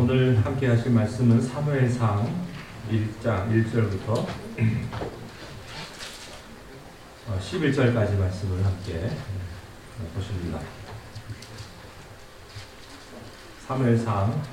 오늘 함께 하실 말씀은 사무엘상 1장 1절부터 11절까지 말씀을 함께 보십니다. 사무엘상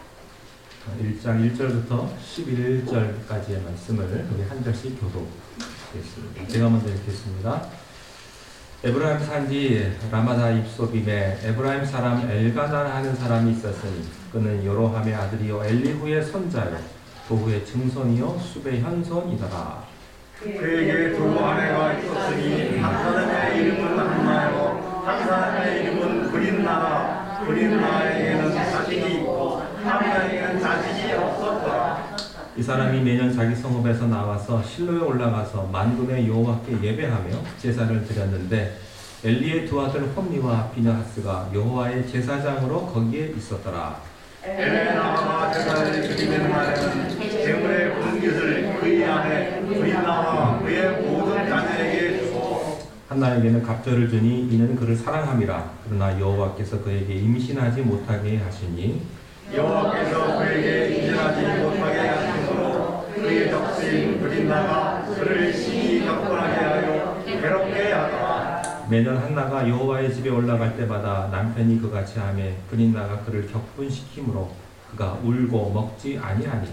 1장 1절부터 11절까지의 말씀을 우리 한 절씩 교독하겠습니다. 제가 먼저 읽겠습니다. 에브라임 산지 라마다 입소빔에 에브라임 사람 엘가난 하는 사람이 있었으니 그는 요로함의 아들이요 엘리후의 손자요 도후의 증손이요 숲의 현손이더라. 그에게 두 아내가 있었으니 한 사람의 이름은 한나요 한 사람의 이름은 브린나라. 브린나에게는 자식이 있고 한나에게는 자식이 없었더라. 이 사람이 매년 자기 성읍에서 나와서 실로에 올라가서 만군의 여호와께 예배하며 제사를 드렸는데 엘리의 두 아들 홈니와 비느하스가 여호와의 제사장으로 거기에 있었더라. 엘레나가 제사를 드리는 날에는 제물의 분깃을 그의 아내 브린나와 그의 모든 자녀에게 주고 한나에게는 갑절을 주니 이는 그를 사랑함이라. 그러나 여호와께서 그에게 임신하지 못하게 하시니 여호와께서 그에게 임신하지 못하게 하심으로 그의 적수인 브린나가 그를 심히 격분하게 하여 괴롭게 하더라. 매년 한나가 여호와의 집에 올라갈 때마다 남편이 그같이 하며 브린나가 그를 격분시키므로 그가 울고 먹지 아니하니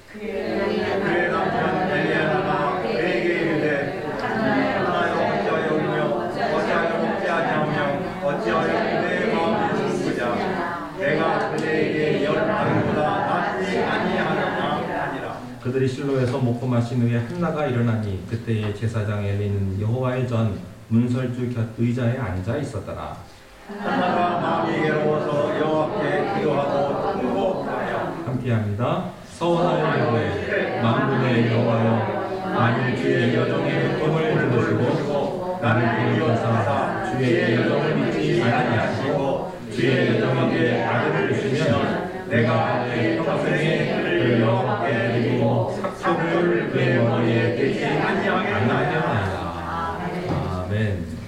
그의 남편 엘리야나가 그에게 이르되 한나여 어찌하여 울며 어찌하여 먹지 아니하며 어찌하여 내 마음이 슬프냐. 내가 그대에게 열 아들보다 낫지 아니하느냐 하니라. 그들이 실로에서 먹고 마신 후에 한나가 일어나니 그때의 제사장 엘리는 여호와의 전 문설주 곁 의자에 앉아 있었더라. 한나가 마음이 괴로워서 여호와께 기도하고 통곡하여 함께합니다. 서원하여 여호와여 만군의 여호와여 만일 주의 여종의 꿈을 들으시고 나를 부르셔서 주의 여종을 믿지 아니하시고 주의 여종에게 아들을 주시면 내가 그의 평생에 그를 여호와께 드리고 삭소를 그의 머리에 대지 아니하겠나이다. 아멘.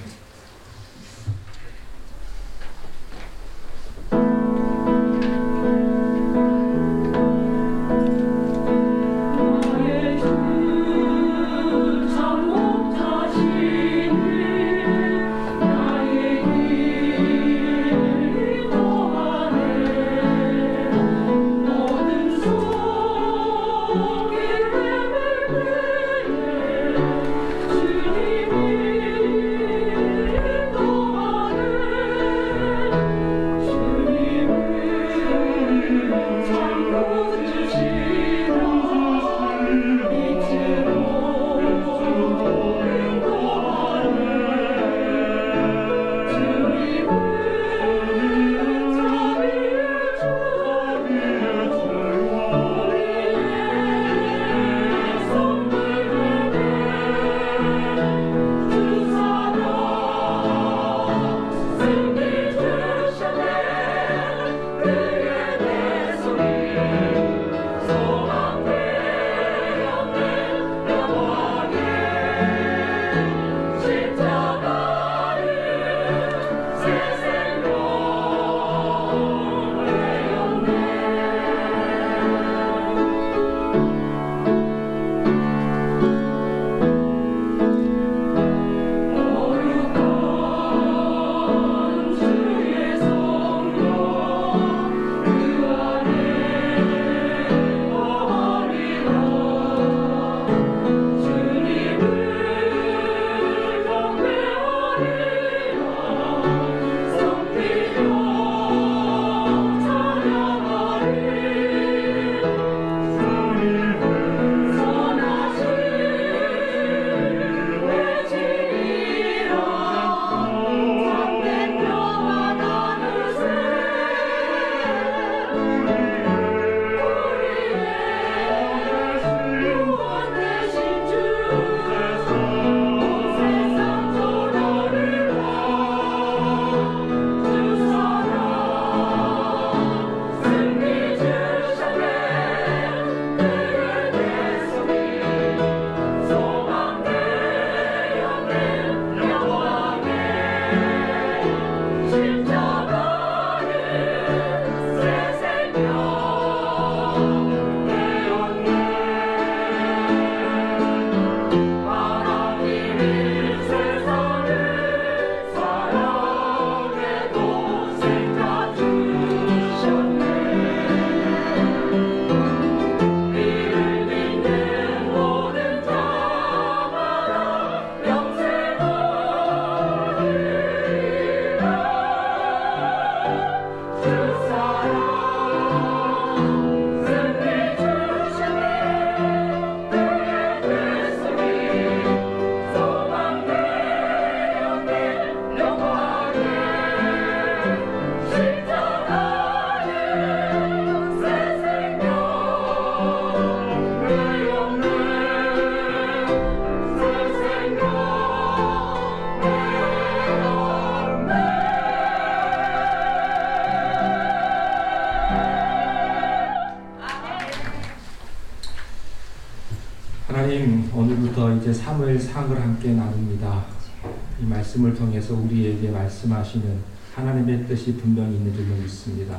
하나님, 오늘부터 이제 사무엘상을 함께 나눕니다. 이 말씀을 통해서 우리에게 말씀하시는 하나님의 뜻이 분명히 있는 줄로 믿습니다.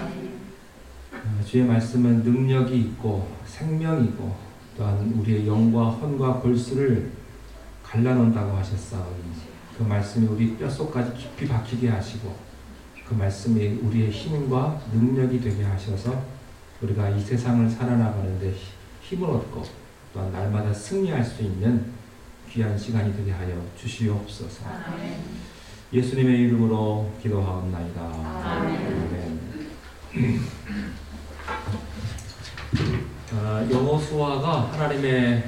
주의 말씀은 능력이 있고 생명이고 또한 우리의 영과 혼과 골수를 갈라놓는다고 하셨사오니 그 말씀이 우리 뼛속까지 깊이 박히게 하시고 그 말씀이 우리의 힘과 능력이 되게 하셔서 우리가 이 세상을 살아나가는데 힘을 얻고 또한 날마다 승리할 수 있는 귀한 시간이 되게 하여 주시옵소서. 예수님의 이름으로 기도하옵나이다. 아멘. 여호수아가 하나님의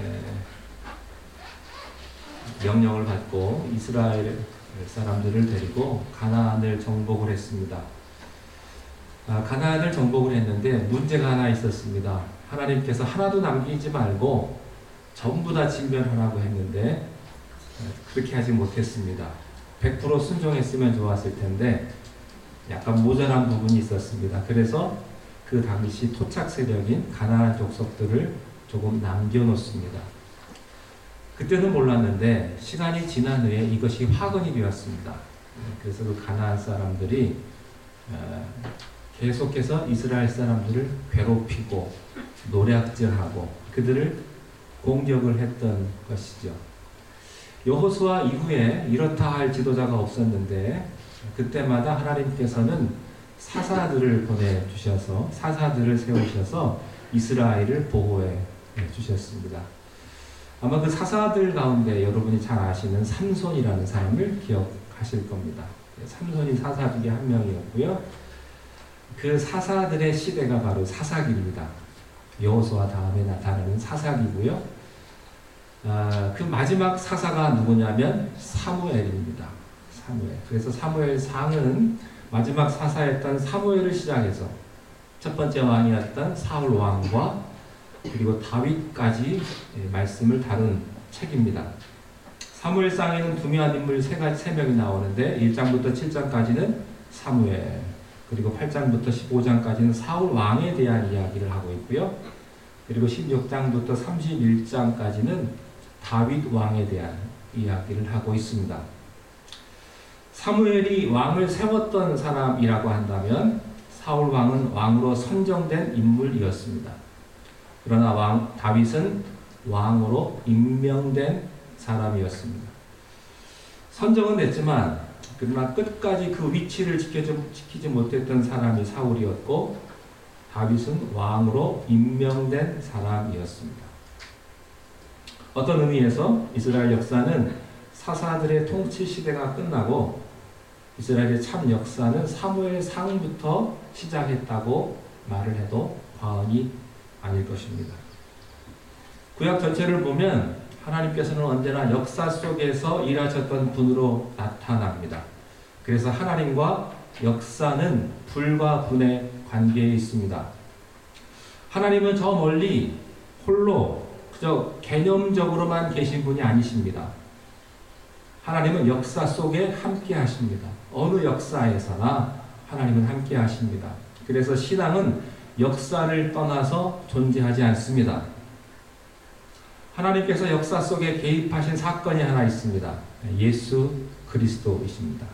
명령을 받고 이스라엘 사람들을 데리고 가나안을 정복을 했습니다. 가나안을 정복을 했는데 문제가 하나 있었습니다. 하나님께서 하나도 남기지 말고 전부 다 진멸하라고 했는데 그렇게 하지 못했습니다. 100% 순종했으면 좋았을 텐데 약간 모자란 부분이 있었습니다. 그래서 그 당시 토착 세력인 가나안 족속들을 조금 남겨놓습니다. 그때는 몰랐는데 시간이 지난 후에 이것이 화근이 되었습니다. 그래서 그 가나안 사람들이 계속해서 이스라엘 사람들을 괴롭히고 노략질하고 그들을 공격을 했던 것이죠. 여호수아 이후에 이렇다 할 지도자가 없었는데 그때마다 하나님께서는 사사들을 보내주셔서 사사들을 세우셔서 이스라엘을 보호해 주셨습니다. 아마 그 사사들 가운데 여러분이 잘 아시는 삼손이라는 사람을 기억하실 겁니다. 삼손이 사사 중에 한 명이었고요. 그 사사들의 시대가 바로 사사기입니다. 여호수아 다음에 나타나는 사사기고요. 그 마지막 사사가 누구냐면 사무엘입니다. 사무엘. 그래서 사무엘상은 마지막 사사였던 사무엘을 시작해서 첫 번째 왕이었던 사울 왕과 그리고 다윗까지 말씀을 다룬 책입니다. 사무엘상에는 중요한 인물 세 명이 나오는데 1장부터 7장까지는 사무엘, 그리고 8장부터 15장까지는 사울 왕에 대한 이야기를 하고 있고요. 그리고 16장부터 31장까지는 다윗 왕에 대한 이야기를 하고 있습니다. 사무엘이 왕을 세웠던 사람이라고 한다면 사울 왕은 왕으로 선정된 인물이었습니다. 그러나 다윗은 왕으로 임명된 사람이었습니다. 선정은 됐지만 그러나 끝까지 그 위치를 지키지 못했던 사람이 사울이었고 다윗은 왕으로 임명된 사람이었습니다. 어떤 의미에서 이스라엘 역사는 사사들의 통치 시대가 끝나고 이스라엘의 참 역사는 사무엘상부터 시작했다고 말을 해도 과언이 아닐 것입니다. 구약 전체를 보면 하나님께서는 언제나 역사 속에서 일하셨던 분으로 나타납니다. 그래서 하나님과 역사는 불과 분의 관계에 있습니다. 하나님은 저 멀리 홀로 그저 개념적으로만 계신 분이 아니십니다. 하나님은 역사 속에 함께 하십니다. 어느 역사에서나 하나님은 함께 하십니다. 그래서 신앙은 역사를 떠나서 존재하지 않습니다. 하나님께서 역사 속에 개입하신 사건이 하나 있습니다. 예수 그리스도이십니다.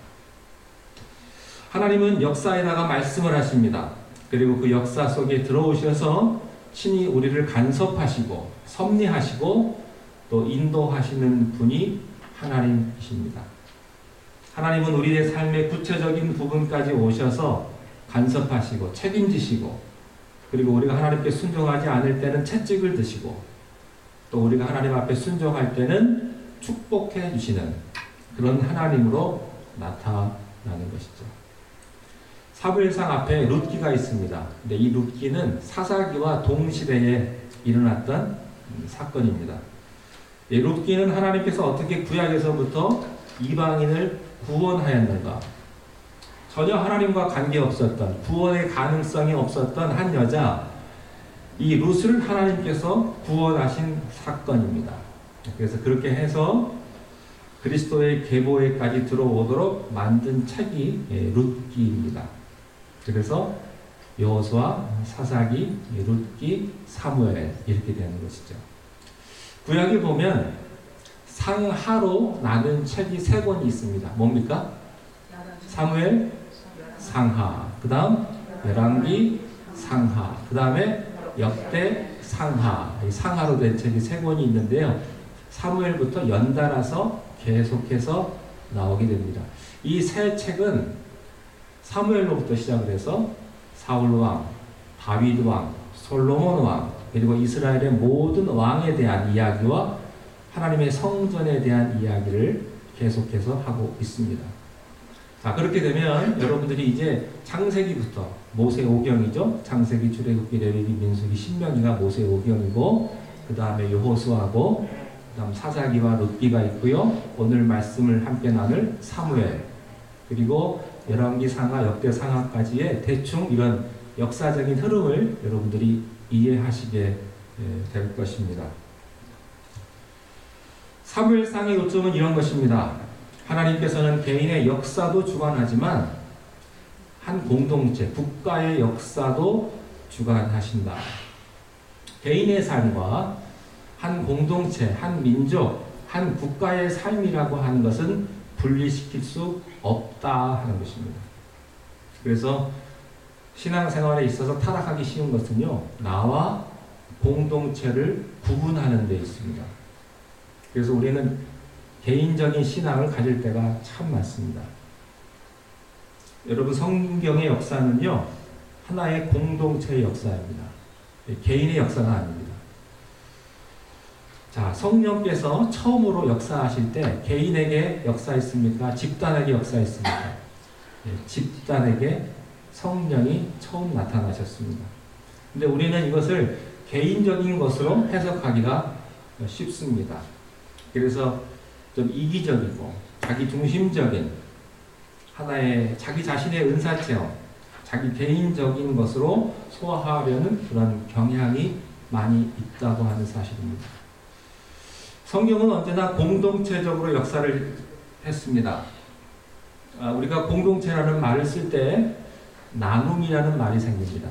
하나님은 역사에다가 말씀을 하십니다. 그리고 그 역사 속에 들어오셔서 친히 우리를 간섭하시고 섭리하시고 또 인도하시는 분이 하나님이십니다. 하나님은 우리의 삶의 구체적인 부분까지 오셔서 간섭하시고 책임지시고 그리고 우리가 하나님께 순종하지 않을 때는 채찍을 드시고 또 우리가 하나님 앞에 순종할 때는 축복해 주시는 그런 하나님으로 나타나는 것이죠. 사무엘상 앞에 룻기가 있습니다. 근데 이 룻기는 사사기와 동시대에 일어났던 사건입니다. 룻기는 하나님께서 어떻게 구약에서부터 이방인을 구원하였는가? 전혀 하나님과 관계없었던 구원의 가능성이 없었던 한 여자 이 룻을 하나님께서 구원하신 사건입니다. 그래서 그렇게 해서 그리스도의 계보에까지 들어오도록 만든 책이 룻기입니다. 그래서 여호수아, 사사기, 룻기, 사무엘 이렇게 되는 것이죠. 구약에 보면 상하로 나눈 책이 세 권이 있습니다. 뭡니까? 사무엘 상하, 그 다음 열왕기 상하, 그 다음에 역대 상하. 이 상하로 된 책이 세 권이 있는데요. 사무엘부터 연달아서 계속해서 나오게 됩니다. 이 세 책은 사무엘로부터 시작을 해서 사울 왕, 다윗 왕, 솔로몬 왕, 그리고 이스라엘의 모든 왕에 대한 이야기와 하나님의 성전에 대한 이야기를 계속해서 하고 있습니다. 자, 그렇게 되면 여러분들이 이제 창세기부터 모세 오경이죠. 창세기, 출애굽기, 레위기, 민수기, 신명기가 모세 오경이고, 그 다음에 여호수아고, 그 다음 사사기와 룻기가 있고요. 오늘 말씀을 함께 나눌 사무엘, 그리고 열왕기 상하, 역대 상하까지의 대충 이런 역사적인 흐름을 여러분들이 이해하시게 될 것입니다. 사무엘상의 요점은 이런 것입니다. 하나님께서는 개인의 역사도 주관하지만 한 공동체, 국가의 역사도 주관하신다. 개인의 삶과 한 공동체, 한 민족, 한 국가의 삶이라고 하는 것은 분리시킬 수 없다 하는 것입니다. 그래서 신앙생활에 있어서 타락하기 쉬운 것은요, 나와 공동체를 구분하는 데 있습니다. 그래서 우리는 개인적인 신앙을 가질 때가 참 많습니다. 여러분, 성경의 역사는요, 하나의 공동체의 역사입니다. 개인의 역사가 아닙니다. 자, 성령께서 처음으로 역사하실 때 개인에게 역사했습니까? 집단에게 역사했습니까? 집단에게 성령이 처음 나타나셨습니다. 근데 우리는 이것을 개인적인 것으로 해석하기가 쉽습니다. 그래서 좀 이기적이고 자기 중심적인 하나의 자기 자신의 은사체험, 자기 개인적인 것으로 소화하려는 그런 경향이 많이 있다고 하는 사실입니다. 성경은 언제나 공동체적으로 역사를 했습니다. 우리가 공동체라는 말을 쓸 때 나눔이라는 말이 생깁니다.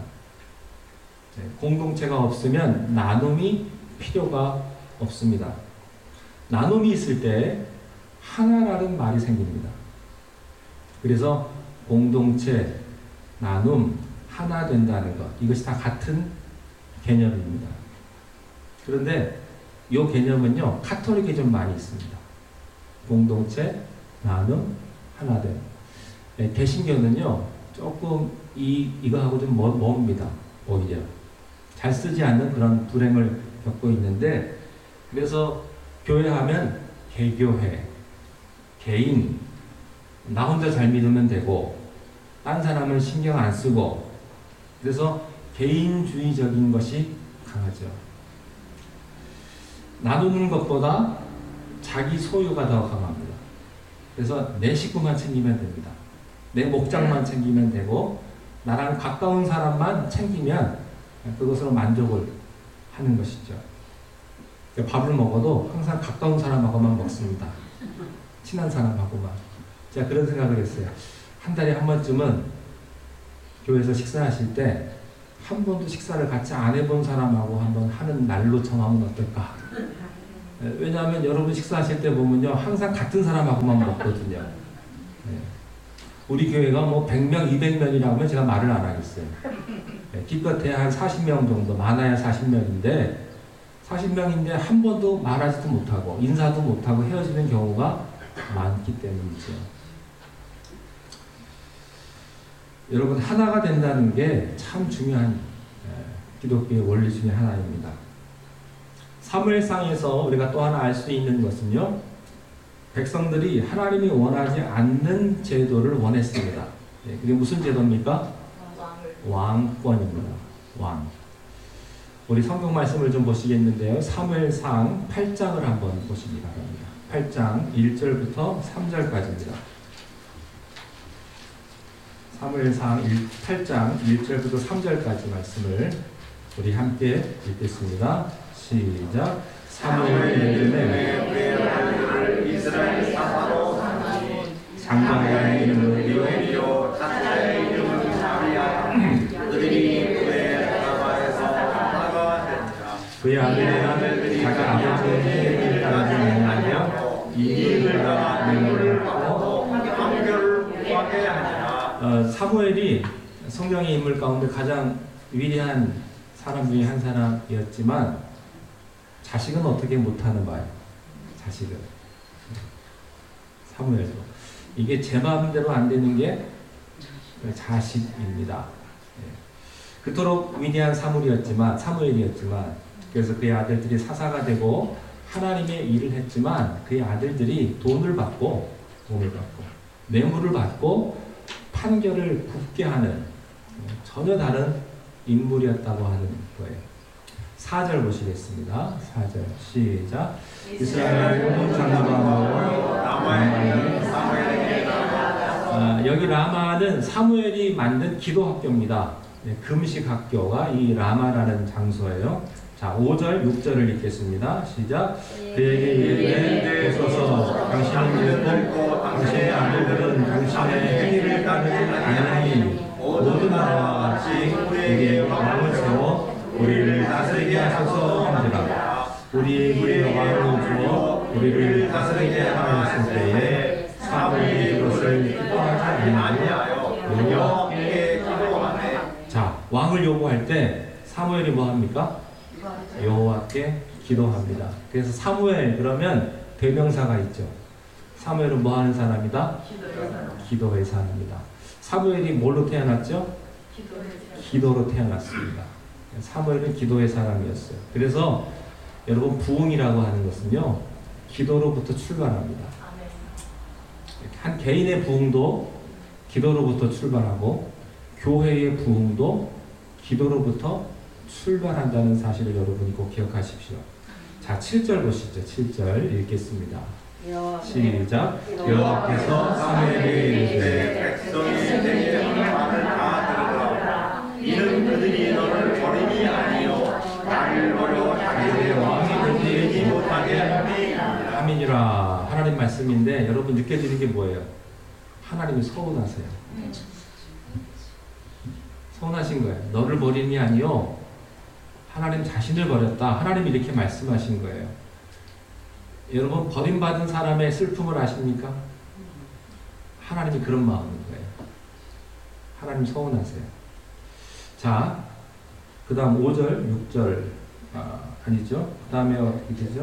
공동체가 없으면 나눔이 필요가 없습니다. 나눔이 있을 때 하나라는 말이 생깁니다. 그래서 공동체, 나눔, 하나 된다는 것, 이것이 다 같은 개념입니다. 그런데 이 개념은요, 카톨릭에 좀 많이 있습니다. 공동체, 나눔, 하나 됨. 개신교는요, 조금 이거하고 좀 멉니다. 오히려 잘 쓰지 않는 그런 불행을 겪고 있는데, 그래서 교회 하면 개교회, 개인, 나 혼자 잘 믿으면 되고 딴 사람은 신경 안 쓰고, 그래서 개인주의적인 것이 강하죠. 나누는 것보다 자기 소유가 더 강합니다. 그래서 내 식구만 챙기면 됩니다. 내 목장만 챙기면 되고 나랑 가까운 사람만 챙기면 그것으로 만족을 하는 것이죠. 밥을 먹어도 항상 가까운 사람하고만 먹습니다. 친한 사람하고만. 제가 그런 생각을 했어요. 한 달에 한 번쯤은 교회에서 식사하실 때 한 번도 식사를 같이 안 해본 사람하고 한번 하는 날로 정하면 어떨까? 왜냐하면 여러분 식사하실 때 보면요, 항상 같은 사람하고만 먹거든요. 우리 교회가 뭐 100명, 200명이라고 하면 제가 말을 안 하겠어요. 기껏해야 한 40명 정도, 많아야 40명인데 40명인데 한 번도 말하지도 못하고 인사도 못하고 헤어지는 경우가 많기 때문이죠. 여러분, 하나가 된다는 게 참 중요한 기독교의 원리 중에 하나입니다. 사무엘상에서 우리가 또 하나 알 수 있는 것은요, 백성들이 하나님이 원하지 않는 제도를 원했습니다. 그게 무슨 제도입니까? 왕권입니다. 왕. 우리 성경 말씀을 좀 보시겠는데요. 사무엘상 8장을 한번 보시기 바랍니다. 8장 1절부터 3절까지입니다. 사무엘상 8장 1절부터 3절까지 말씀을 우리 함께 읽겠습니다. 시작. 사무엘 이름에 이스라엘 사마로 장가의 이름을 리오 다스의 이름은 마리아 그들이 그의 나라에서 하나가 된다. 그의 아들들이 자기 아버지의 행위를 따르지 아니하며 이 일을 따라 맹물을 받고 판결을 구하게 하니라. 사무엘이 성경의 인물 가운데 가장 위대한 사람 중에 한 사람이었지만 자식은 어떻게 못하는 바예요. 자식은 사무엘도 이게 제 마음대로 안 되는 게 자식입니다. 그토록 위대한 사무엘이었지만 그래서 그의 아들들이 사사가 되고 하나님의 일을 했지만 그의 아들들이 돈을 받고 뇌물을 받고 판결을 굽게 하는 전혀 다른 인물이었다고 하는 거예요. 4절 보시겠습니다. 4절 시작. 이스라엘 장로가 라마에 사무엘에게 나아가 여기 라마는 사무엘이 만든 기도 학교입니다. 금식 학교가 이 라마라는 장소예요. 자, 5절, 6절을 읽겠습니다. 시작. 그에게 이르되 오소서 당신은 읽고 당신의 아들들은 당신의 행위를 따르지 아니하니 모든 나라와 같이 우리에게 왕을 세워 우리를 다스리게 하소서 한지라. 우리에게 왕을 주어 우리를 다스리게 하였을 때에 사무엘이 그것을 기뻐하지 아니하여 여호와께 기도하네. 자, 왕을 요구할 때 사무엘이 뭐 합니까? 여호와께 기도합니다. 그래서 사무엘 그러면 대명사가 있죠. 사무엘은 뭐 하는 사람이다? 기도의 사람이다. 사무엘이 뭘로 태어났죠? 기도로 태어났습니다. 사무엘은 기도의 사람이었어요. 그래서 여러분 부흥이라고 하는 것은요 기도로부터 출발합니다. 한 개인의 부흥도 기도로부터 출발하고 교회의 부흥도 기도로부터 출발한다는 사실을 여러분이 꼭 기억하십시오. 자, 7절 보시죠. 7절 읽겠습니다. 시작. 여호와께서 사무엘에게 이르시되 백성이 내게 하는 말을 다 들으라. 이는 그들이 너를 버림이 아니요 나를 버려 자기들의 왕이 되지 못하게 함이니라. 아멘이라. 하나님 말씀인데 여러분 느껴지는 게 뭐예요? 하나님이 서운하세요. 서운하신 거예요. 너를 버림이 아니요 하나님 자신을 버렸다. 하나님이 이렇게 말씀하신 거예요. 여러분 버림받은 사람의 슬픔을 아십니까? 하나님이 그런 마음인 거예요. 하나님 서운하세요. 자, 그 다음 5절, 6절 아니죠? 그 다음에 어떻게 되죠?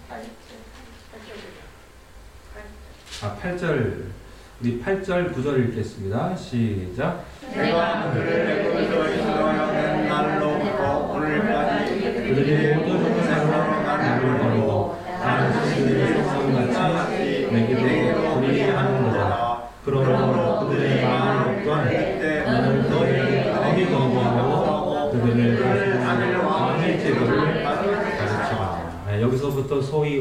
8절 우리 8절, 9절 읽겠습니다. 시작. 내가 그를 애굽에서 인도하여 날로부터 오늘까지 그들이 모든 형상으로 나를 버리고 나는 스스로의 속성같이 내게도 불의하는 거다. 그러므로 그들의 마음을 먹던 나는 그들에게 거기 거부하고 그들을 다스리는 왕의 제도를 가르치라. 여기서부터 소위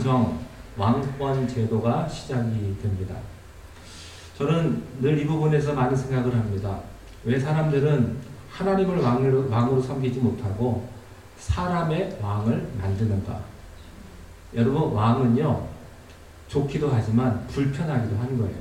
왕권 제도가 시작이 됩니다. 저는 늘 이 부분에서 많은 생각을 합니다. 왜 사람들은 하나님을 왕으로 섬기지 못하고 사람의 왕을 만드는가? 여러분 왕은요 좋기도 하지만 불편하기도 한 거예요.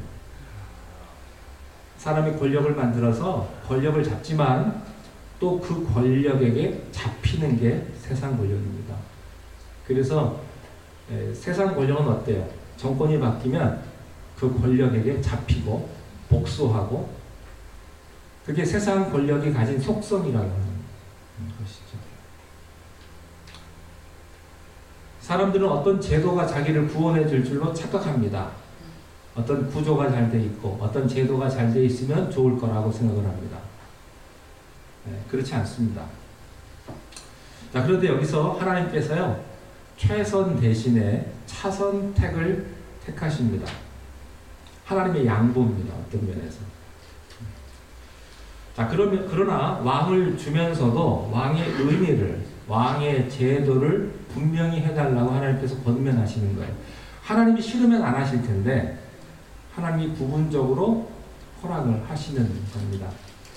사람이 권력을 만들어서 권력을 잡지만 또 그 권력에게 잡히는 게 세상 권력입니다. 그래서 세상 권력은 어때요? 정권이 바뀌면 그 권력에게 잡히고 복수하고 그게 세상 권력이 가진 속성이라고 하는 것이죠. 사람들은 어떤 제도가 자기를 구원해 줄 줄로 착각합니다. 어떤 구조가 잘 돼 있고 어떤 제도가 잘 돼 있으면 좋을 거라고 생각을 합니다. 그렇지 않습니다. 자, 그런데 여기서 하나님께서요 최선 대신에 차선택을 택하십니다. 하나님의 양보입니다. 어떤 면에서. 자, 그러나 왕을 주면서도 왕의 의미를, 왕의 제도를 분명히 해달라고 하나님께서 권면하시는 거예요. 하나님이 싫으면 안 하실 텐데 하나님이 부분적으로 허락을 하시는 겁니다.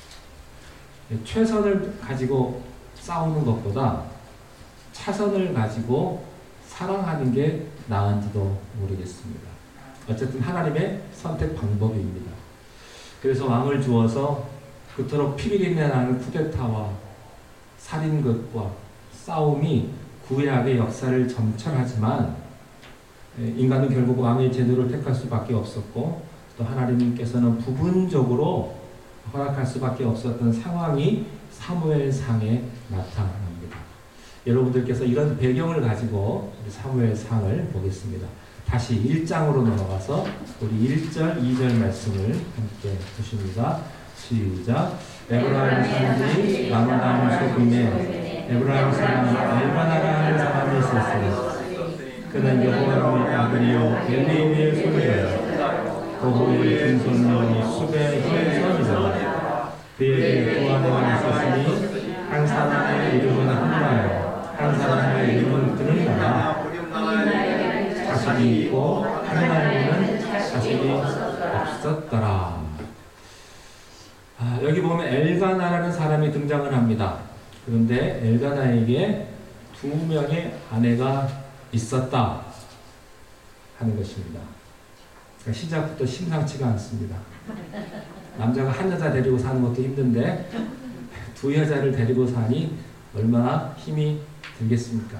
최선을 가지고 싸우는 것보다 차선을 가지고 사랑하는 게 나은지도 모르겠습니다. 어쨌든 하나님의 선택 방법입니다. 그래서 왕을 주어서 그토록 피비린내 나는 쿠데타와 살인극과 싸움이 구약의 역사를 점철하지만 인간은 결국 왕의 제도를 택할 수밖에 없었고 또 하나님께서는 부분적으로 허락할 수밖에 없었던 상황이 사무엘상에 나타납니다. 여러분들께서 이런 배경을 가지고 사무엘상을 보겠습니다. 다시 1장으로 넘어가서 우리 1절, 2절 말씀을 함께 보십니다. 시작. 에브라임 사람들이 나무나무 소금에 에브라임 사람 엘바나라 하는 사람이 있었으니 그는 여호와의 아들이요 엘리의 손이요 고호의 빈손녀 수베의 손이더라. 그에게 두 아내가 있었으니 한 사람의 이름은 한나요 한 사람의 이름은 그늘나라. 자식이 있고 한나에게는 자식이 없었더라. 여기 보면 엘가나라는 사람이 등장을 합니다. 그런데 엘가나에게 2명의 아내가 있었다 하는 것입니다. 그러니까 시작부터 심상치가 않습니다. 남자가 한 여자 데리고 사는 것도 힘든데 2 여자를 데리고 사니 얼마나 힘이 들겠습니까?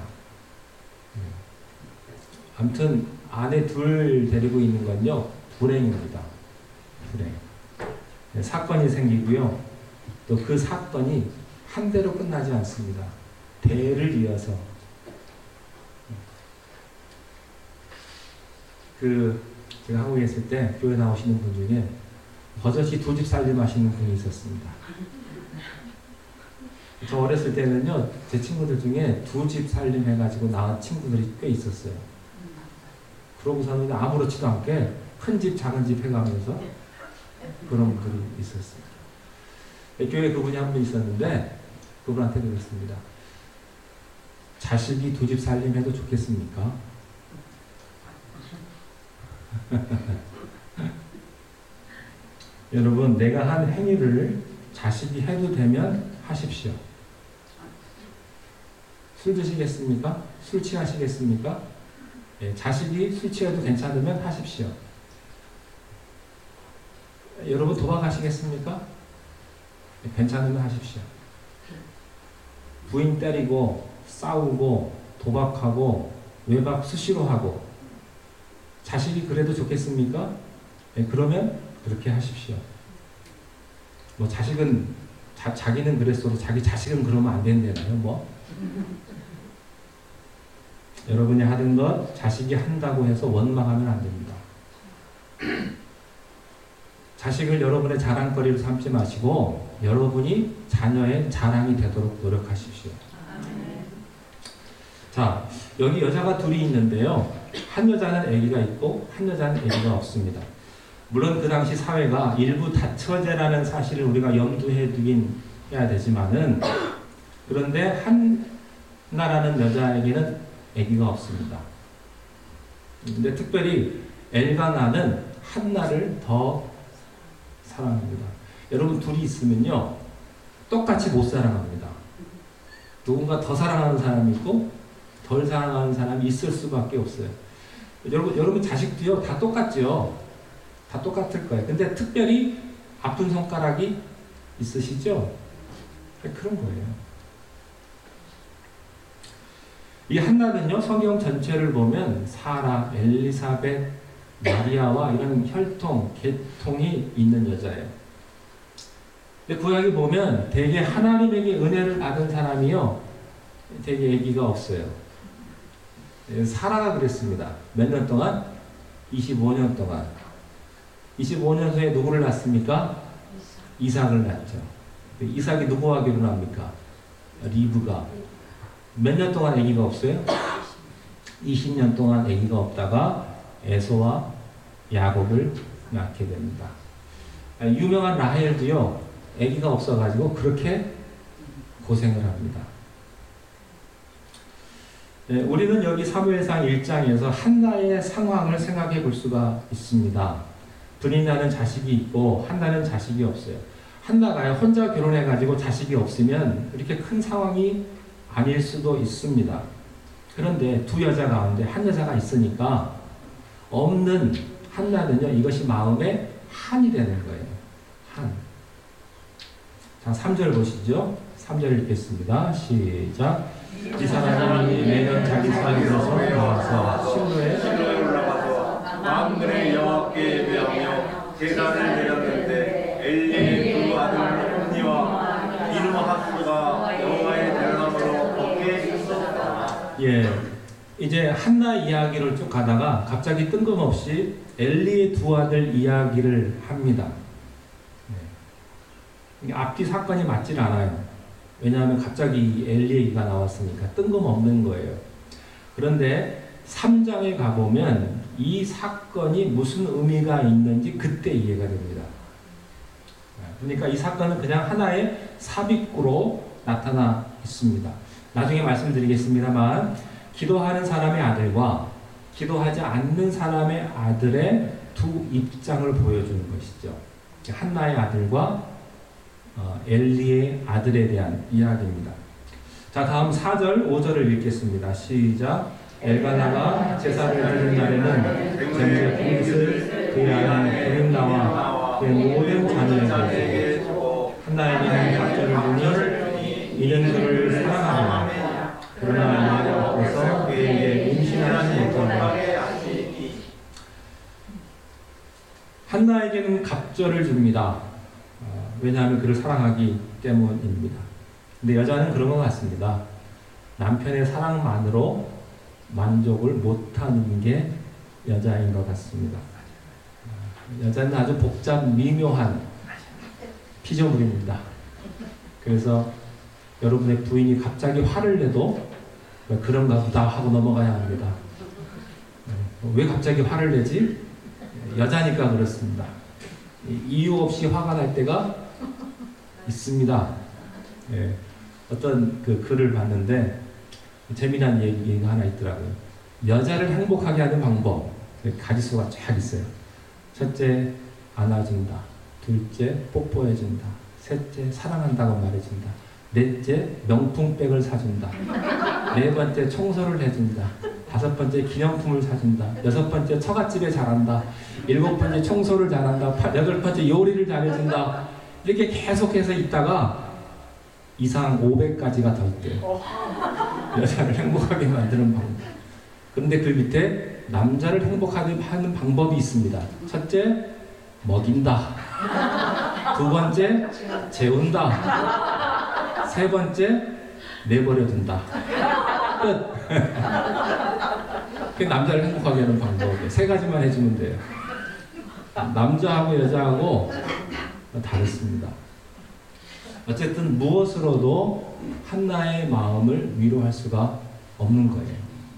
아무튼 아내 2 데리고 있는 건요 불행입니다. 불행. 사건이 생기고요. 또 그 사건이 한 대로 끝나지 않습니다. 대를 이어서 제가 한국에 있을 때 교회 나오시는 분 중에 버젓이 2집 살림 하시는 분이 있었습니다. 저 어렸을 때는요 제 친구들 중에 2집 살림 해가지고 나온 친구들이 꽤 있었어요. 그러고서는 아무렇지도 않게 큰 집 작은 집 해가면서 그런 분들이 있었어요. 교회에 그분이 한 분 있었는데 그분한테 그랬습니다. 자식이 2집 살림 해도 좋겠습니까? 여러분, 내가 한 행위를 자식이 해도 되면 하십시오. 술 드시겠습니까? 술 취하시겠습니까? 자식이 술 취해도 괜찮으면 하십시오. 여러분 도박하시겠습니까? 괜찮으면 하십시오. 부인 때리고 싸우고 도박하고 외박 수시로 하고 자식이 그래도 좋겠습니까? 그러면 그렇게 하십시오. 뭐 자식은 자기는 그랬어도 자기 자식은 그러면 안 된다나요? 뭐 여러분이 하던 것 자식이 한다고 해서 원망하면 안 됩니다. 자식을 여러분의 자랑거리로 삼지 마시고 여러분이 자녀의 자랑이 되도록 노력하십시오. 자, 여기 여자가 2이 있는데요. 한 여자는 아기가 있고 한 여자는 아기가 없습니다. 물론 그 당시 사회가 일부 다처제라는 사실을 우리가 염두에 두긴 해야 되지만은 그런데 한나라는 여자에게는 아기가 없습니다. 근데 특별히 엘가나는 한나를 더 사랑합니다. 여러분 2이 있으면요 똑같이 못 사랑합니다. 누군가 더 사랑하는 사람이 있고 덜 사랑하는 사람이 있을 수밖에 없어요. 여러분 자식도요 다 똑같죠. 다 똑같을 거예요. 근데 특별히 아픈 손가락이 있으시죠? 그런 거예요. 이 한나는요 성경 전체를 보면 사라, 엘리사벳, 마리아와 이런 혈통, 계통이 있는 여자예요. 근데 구약에 보면 되게 하나님에게 은혜를 받은 사람이요 되게 아기가 없어요. 사라가 그랬습니다. 몇 년 동안? 25년 동안. 25년 후에 누구를 낳습니까? 이삭을 낳죠. 이삭이 누구와 결혼합니까? 리브가. 몇 년 동안 아기가 없어요? 20년 동안 아기가 없다가 에서와 야곱을 낳게 됩니다. 유명한 라헬도요 아기가 없어가지고 그렇게 고생을 합니다. 우리는 여기 사무엘상 1장에서 한나의 상황을 생각해 볼 수가 있습니다. 분이나는 자식이 있고 한나는 자식이 없어요. 한나가 혼자 결혼해가지고 자식이 없으면 이렇게 큰 상황이 아닐 수도 있습니다. 그런데 2 여자 가운데 한 여자가 있으니까 없는 한나는요 이것이 마음에 한이 되는 거예요. 한. 자 3절 보시죠. 3절 읽겠습니다. 시작. 이 사람이 매년 자기 사람으로서 나와서 실로에 올라가서 만군의 여호와께 예배하며 제사를 드렸는데 엘리의 두 아들 홈니와 비누하스가 여호와의 대ram으로 거기에 있었다. 예, 이제 한나 이야기를 쭉 가다가 갑자기 뜬금없이 엘리의 두 아들 이야기를 합니다. 네. 앞뒤 사건이 맞질 않아요. 왜냐하면 갑자기 엘리 얘기가 나왔으니까 뜬금없는 거예요. 그런데 3장에 가보면 이 사건이 무슨 의미가 있는지 그때 이해가 됩니다. 그러니까 이 사건은 그냥 하나의 삽입구로 나타나 있습니다. 나중에 말씀드리겠습니다만 기도하는 사람의 아들과 기도하지 않는 사람의 아들의 두 입장을 보여주는 것이죠. 한나의 아들과 엘리의 아들에 대한 이야기입니다. 자, 다음 4절, 5절을 읽겠습니다. 시작. 엘가나가 제사를 드리는 날에는 잼의 그릇을 그의 아내 브린다와 그의 모든 자녀에게 주고 한나에게는 갑절을 주니 이는 그를 사랑하노라. 그러나 이가 없어서 그에게 임신하지 못하노라. 한나에게는 갑절을 줍니다. 왜냐하면 그를 사랑하기 때문입니다. 근데 여자는 그런 것 같습니다. 남편의 사랑만으로 만족을 못하는 게 여자인 것 같습니다. 여자는 아주 복잡 미묘한 피조물입니다. 그래서 여러분의 부인이 갑자기 화를 내도 그런가 보다 하고 넘어가야 합니다. 왜 갑자기 화를 내지? 여자니까 그렇습니다. 이유 없이 화가 날 때가 있습니다. 예, 어떤 그 글을 봤는데 재미난 얘기가 하나 있더라고요. 여자를 행복하게 하는 방법 가지수가 쫙 있어요. 첫째, 안아준다. 둘째, 뽀뽀해준다. 셋째, 사랑한다고 말해준다. 넷째, 명품백을 사준다. 네 번째, 청소를 해준다. 다섯 번째, 기념품을 사준다. 여섯 번째, 처갓집에 잘한다. 일곱 번째, 청소를 잘한다. 여덟 번째, 요리를 잘해준다. 이렇게 계속해서 있다가 이상 500가지가 더 있대요. 여자를 행복하게 만드는 방법. 그런데 그 밑에 남자를 행복하게 하는 방법이 있습니다. 첫째, 먹인다. 두 번째, 재운다. 세 번째, 내버려둔다. 끝. 그게 남자를 행복하게 하는 방법이에요. 세 가지만 해주면 돼요. 남자하고 여자하고 다릅니다. 어쨌든 무엇으로도 한나의 마음을 위로할 수가 없는 거예요.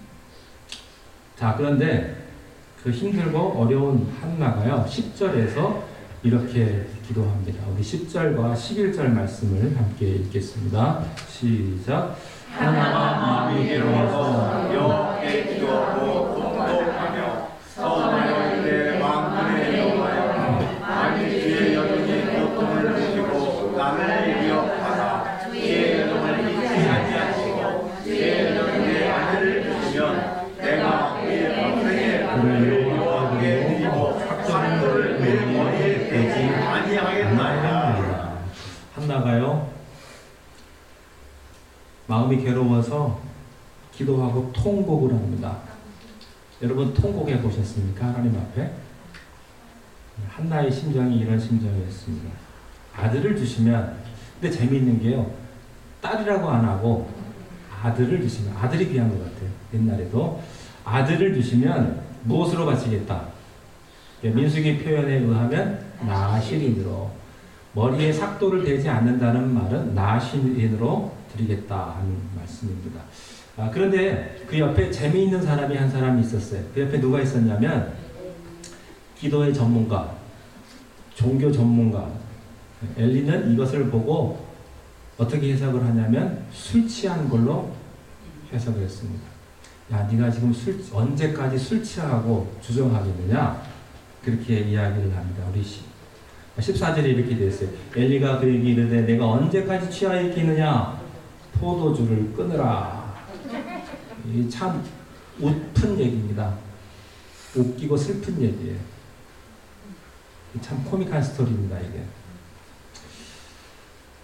자, 그런데 그 힘들고 어려운 한나가요, 10절에서 이렇게 기도합니다. 우리 10절과 11절 말씀을 함께 읽겠습니다. 시작. 한나가 마음이 괴로워서 여호와께 기도하고 통곡하며 서원하여 이르되 만군의 여호와여, 만일 주의 여종이 고통을 주시고 나를 위협하사 주의 여종을 잊지 아니하시고 주의 여종에게 아내를 주시면 내가 그의 평생에 그를 여호와께 드리고 산돌을 그의 머리에 대지 아니하겠나이다. 한나가요, 마음이 괴로워서 기도하고 통곡을 합니다. 여러분 통곡해 보셨습니까? 하나님 앞에? 한나의 심정이 이런 심정이었습니다. 아들을 주시면, 근데 재미있는 게요, 딸이라고 안 하고 아들을 주시면, 아들이 귀한 것 같아요. 옛날에도 아들을 주시면 무엇으로 바치겠다? 민수기 표현에 의하면 나시린으로, 머리에 삭도를 대지 않는다는 말은 나시린으로 드리겠다 하는 말씀입니다. 그런데 그 옆에 재미있는 사람이 한 사람이 있었어요. 그 옆에 누가 있었냐면 기도의 전문가, 종교 전문가. 엘리는 이것을 보고 어떻게 해석을 하냐면 술 취한 걸로 해석을 했습니다. 야, 네가 지금 언제까지 술 취하고 주정하겠느냐? 그렇게 이야기를 합니다. 우리 14절에 이렇게 되어 있어요. 엘리가 그에게 이르되 내가 언제까지 취하여 있겠느냐? 포도주를 끊으라. 이 참 웃픈 얘기입니다. 웃기고 슬픈 얘기예요. 참 코믹한 스토리입니다, 이게.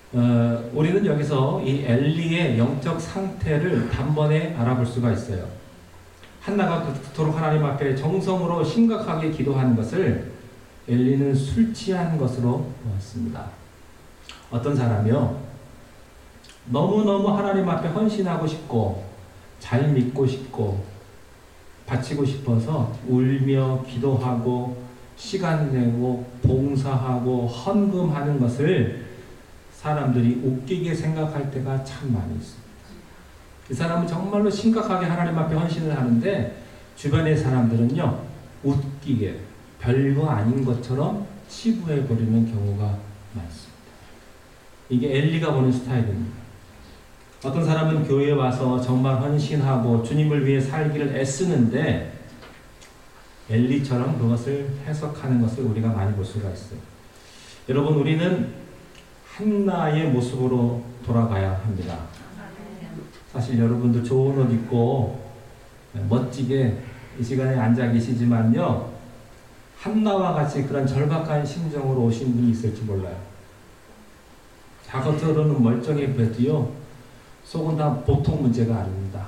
우리는 여기서 이 엘리의 영적 상태를 단번에 알아볼 수가 있어요. 한나가 그토록 하나님 앞에 정성으로 심각하게 기도하는 것을 엘리는 술 취한 것으로 보았습니다. 어떤 사람이요, 너무너무 하나님 앞에 헌신하고 싶고 잘 믿고 싶고 바치고 싶어서 울며 기도하고 시간 내고 봉사하고 헌금하는 것을 사람들이 웃기게 생각할 때가 참 많이 있습니다. 이 사람은 정말로 심각하게 하나님 앞에 헌신을 하는데 주변의 사람들은요, 웃기게 별거 아닌 것처럼 치부해버리는 경우가 많습니다. 이게 엘리가 보는 스타일입니다. 어떤 사람은 교회에 와서 정말 헌신하고 주님을 위해 살기를 애쓰는데 엘리처럼 그것을 해석하는 것을 우리가 많이 볼 수가 있어요. 여러분, 우리는 한나의 모습으로 돌아가야 합니다. 사실 여러분도 좋은 옷 입고 멋지게 이 시간에 앉아 계시지만요, 한나와 같이 그런 절박한 심정으로 오신 분이 있을지 몰라요. 자, 겉으로는 멀쩡해 보여도요, 속은 다 보통 문제가 아닙니다.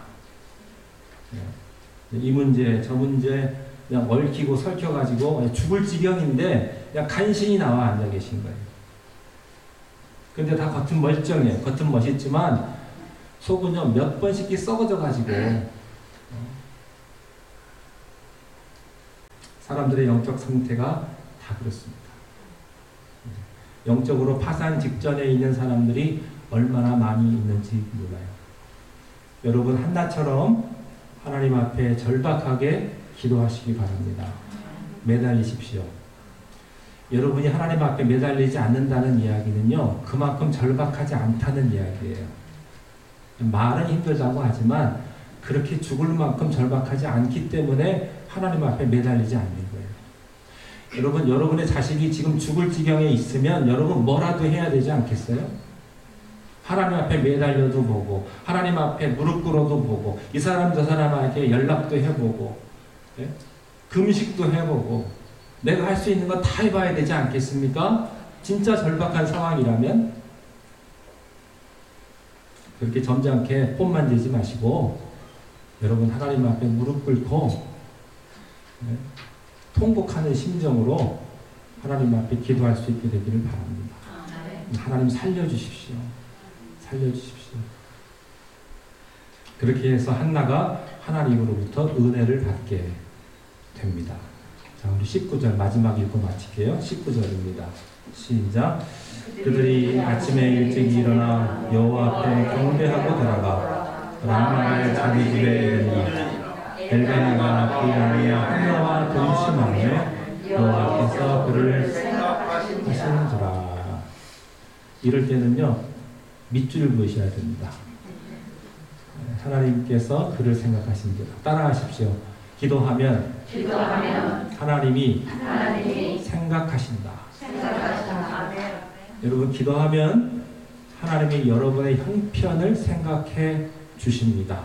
이 문제, 저 문제 그냥 얽히고 설켜가지고 죽을 지경인데 그냥 간신히 나와 앉아 계신 거예요. 근데 다 겉은 멀쩡해요. 겉은 멋있지만 속은요 몇 번씩 썩어져가지고 사람들의 영적 상태가 다 그렇습니다. 영적으로 파산 직전에 있는 사람들이 얼마나 많이 있는지 몰라요. 여러분, 한나처럼 하나님 앞에 절박하게 기도하시기 바랍니다. 매달리십시오. 여러분이 하나님 앞에 매달리지 않는다는 이야기는요, 그만큼 절박하지 않다는 이야기예요. 말은 힘들다고 하지만 그렇게 죽을 만큼 절박하지 않기 때문에 하나님 앞에 매달리지 않는 거예요. 여러분, 여러분의 자식이 지금 죽을 지경에 있으면 여러분 뭐라도 해야 되지 않겠어요? 하나님 앞에 매달려도 보고, 하나님 앞에 무릎 꿇어도 보고, 이 사람 저 사람에게 연락도 해보고, 네? 금식도 해보고, 내가 할 수 있는 거 다 해봐야 되지 않겠습니까? 진짜 절박한 상황이라면 그렇게 점잖게 폼 만들지 마시고 여러분 하나님 앞에 무릎 꿇고 통곡하는 심정으로 하나님 앞에 기도할 수 있게 되기를 바랍니다. 하나님 살려주십시오. 살려주십시오. 그렇게 해서 한나가 하나님으로부터 은혜를 받게 됩니다. 자, 우리 19절 마지막 읽고 마칠게요. 19절입니다. 시작. 그들이 아침에 일찍 일어나 여호와 앞에 경배하고 돌아가 라마의 자기 집에 이르니 엘가나가 그 아내 한나와 동침하며 여호와께서 그를 생각하시는지라. 이럴 때는요 밑줄 그으셔야 됩니다. 하나님께서 그를 생각하시는지라. 따라하십시오. 기도하면 하나님이 생각하신다. 여러분, 기도하면 하나님이 여러분의 형편을 생각해 주십니다.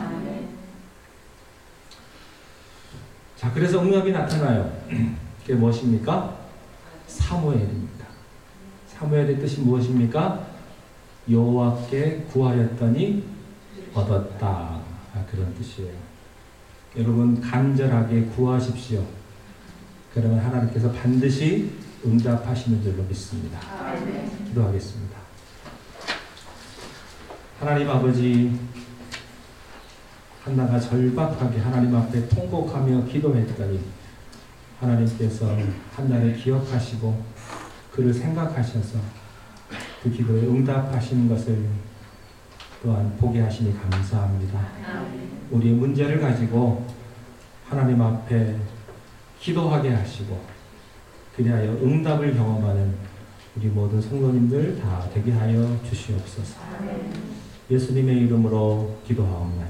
자, 그래서 응답이 나타나요. 그게 무엇입니까? 사무엘입니다. 사무엘의 뜻이 무엇입니까? 여호와께 구하였더니 얻었다. 그런 뜻이에요. 여러분, 간절하게 구하십시오. 그러면 하나님께서 반드시 응답하시는 줄로 믿습니다. 기도하겠습니다. 하나님 아버지, 한나가 절박하게 하나님 앞에 통곡하며 기도했더니 하나님께서 한나를 기억하시고 그를 생각하셔서 그 기도에 응답하시는 것을 또한 보게 하시니 감사합니다. 우리의 문제를 가지고 하나님 앞에 기도하게 하시고 그리하여 응답을 경험하는 우리 모든 성도님들 다 되게 하여 주시옵소서. 예수님의 이름으로 기도하옵나이다.